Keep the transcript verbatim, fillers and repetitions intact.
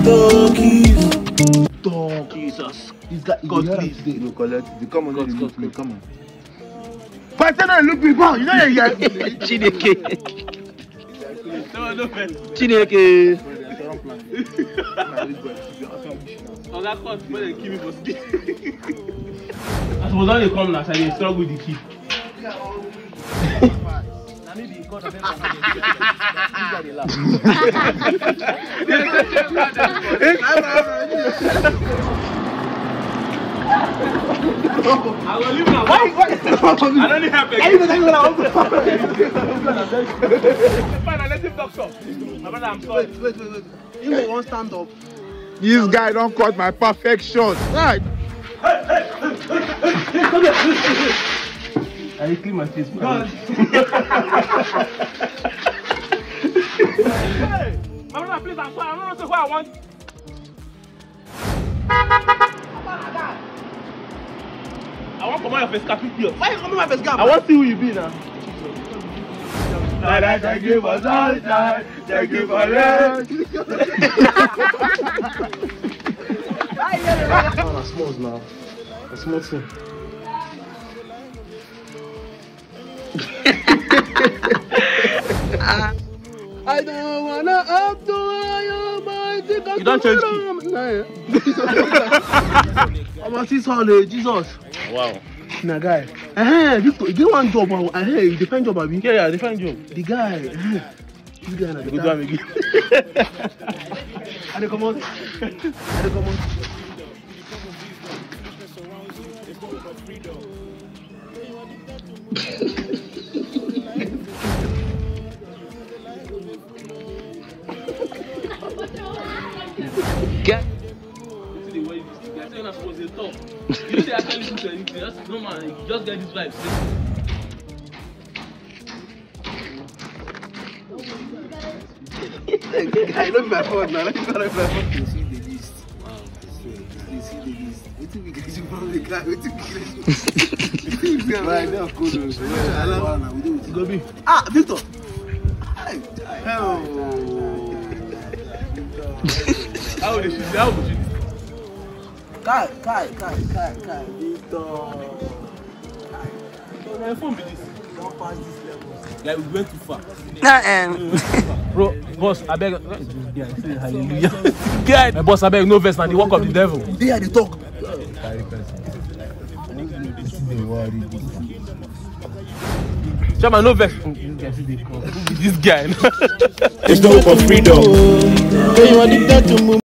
Donkeys. Dog. Jesus. This guy. God, please. You collect. You come on. God, you God, look me. God. Come on. But then I look me down. You know you get. Chineke. No, no, man. Chineke. Oh, that cost more than kill me for sleep. I suppose when they come now, I dey struggle with the key. I will leave now. Why? Why? I don't need help again. Fine, I let him talk so. My brother, I'm sorry. Wait, wait, wait, wait. You won't stand up. This guy don't cut my perfection. Right. I clean my face. God. Hey, my brother, please, I'm sorry. I don't know who I want. I want to come out your face cap here. Why you come on my face cap? I want to see who you be now. Thank you for sunshine. Thank you for rain. Oh, small now. A small thing. I don't wanna up to you don't change key. I'm a six hundred, Jesus. Wow. Na guy. Eh, Victor, you get one job. I hear you defend job, abi? Yeah, yeah, different job. The guy. This guy na Good one again. I dey come on. I dey come on. Get. The way this thing, I tell you not supposed to talk. You say I can't listen to anything. Just no man, just get this vibe. I love my phone now. Let me call my phone. You see the list. Wow. You see the list. What do we get you from the guy? What do we get? Right now, kudos. Go be. Ah, Victor. Hi. Hello. How would she? How would she? Kai, Kai, Kai, Kai, Kai. Victor. So my phone be this. Don't pass this level. Like we went too far. Nah, um. Bro, boss, I beg. Yeah, say hallelujah. Guy, my boss, I beg no verse now. The work of the devil. They are the talk. Chama, no verse. This guy. It's no for freedom.